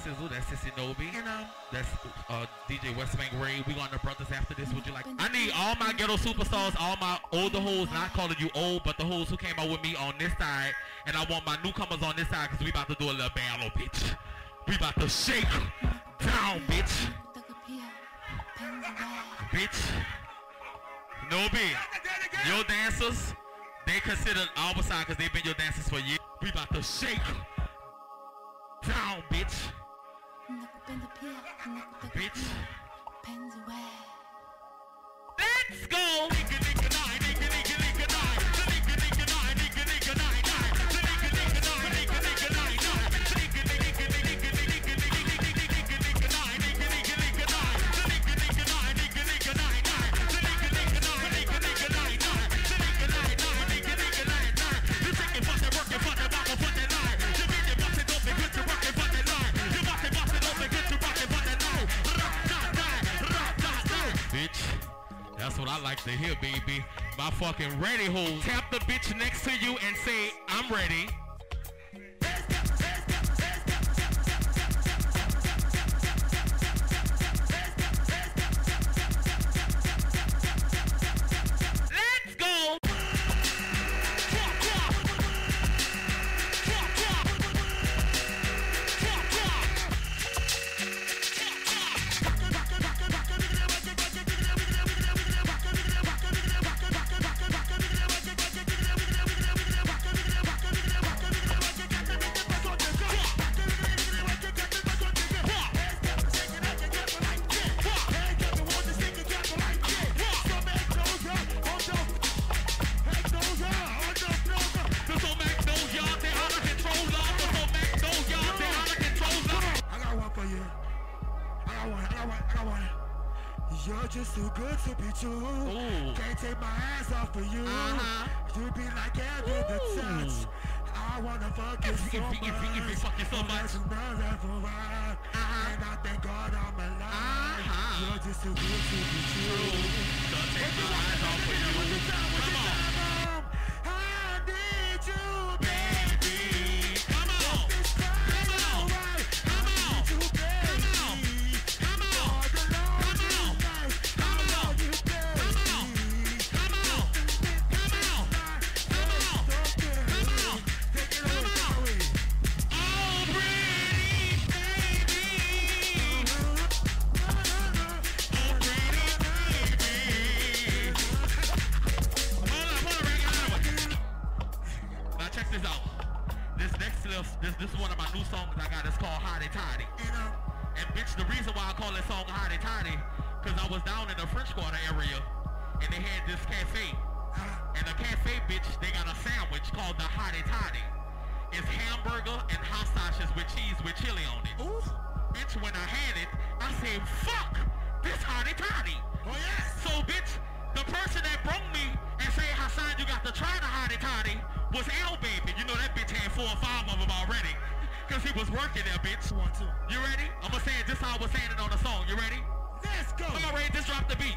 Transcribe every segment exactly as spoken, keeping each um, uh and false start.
Sizzle, that's Sissy Nobi. You know. That's uh, D J Westbank Ray. We going to Brothers after this. Would you like? I need all my ghetto superstars, all my older hoes, not calling you old, but the hoes who came out with me on this side. And I want my newcomers on this side because we about to do a little battle, bitch. We about to shake down, bitch. Bitch. Nobi, your dancers, they consider our side because they've been your dancers for years. We about to shake down, bitch. Bitch. Let's go. That's what I like to hear, baby. My fucking ready hoes. Tap the bitch next to you and say, I'm ready. Let's go. You're just too good to be true. Ooh. Can't take my eyes off of you. Uh-huh. You be like heaven to touch. I wanna fuck you so much. If you fuck you so much. Uh-huh. And I thank God I'm alive. Uh-huh. You're just too good to be true. Don't take my eyes off of you. Come on. I need you, baby. Come on. Come on. Come on. Come on. This, this is one of my new songs I got. It's called Hotty Toddy. You know? And bitch, the reason why I call this song Hotty Toddy, because I was down in the French Quarter area, and they had this cafe. And the cafe, bitch, they got a sandwich called the Hotty Toddy. It's hamburger and hot sausages with cheese with chili on it. Ooh. Bitch, when I had it, I said, fuck, this Hotty Toddy. Oh, yes. So, bitch, the person that brought me and said, Hassan, you got to try the Hotty Toddy, was L Baby. You know that bitch had four or five of them already. Cause he was working there, bitch. One, two. You ready? I'm gonna say it just how I was saying it on the song. You ready? Let's go. Come on, Ray, just drop the beat.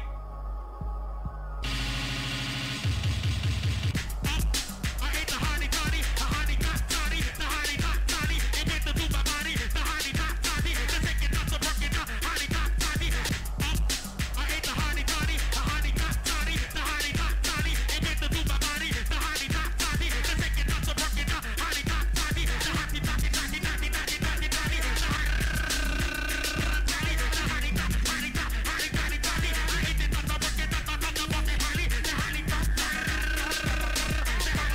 I ate the Hotty Toddy, the Hotty Hot Toddy, the Hotty Hot Toddy. It went to do my body, the Hotty Hot Toddy. The second not to work it, the Hotty Hot Toddy. I ate the Hotty Toddy, the Hotty Hot Toddy, the Hotty Hot Toddy. It went to do my body, the Hotty Hot Toddy. The second not to work it, the Hotty Hot Toddy. The Hotty Toddy, Toddy, Toddy, Toddy, Toddy, Toddy. The Hotty Toddy, the Hotty Hotty Toddy, Hotty Toddy, Toddy. I ate it, not to work it, not to work it, not to work it. The Hotty Toddy, the Hotty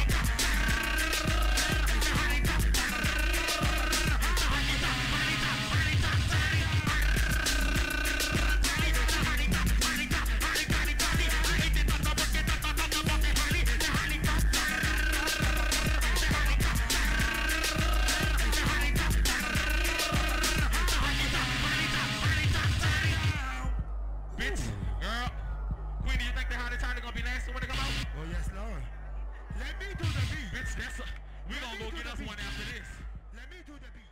Bitch, girl, Queenie, you think the Hotty Toddy gonna be nasty when it come out? Oh, yes, Lord. Let me do the beat. Bitch, that's a, we gonna go get us one after this. Let me do the beat.